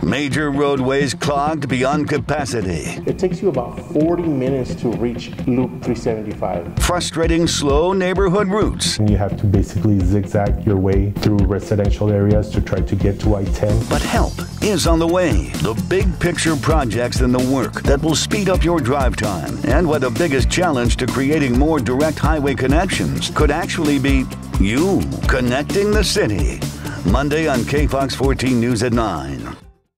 Major roadways clogged beyond capacity. It takes you about 40 minutes to reach Loop 375. Frustrating slow neighborhood routes. You have to basically zigzag your way through residential areas to try to get to I-10. But help is on the way. The big picture projects in the work that will speed up your drive time, and where the biggest challenge to creating more direct highway connections could actually be you connecting the city. Monday on KFOX 14 News at 9.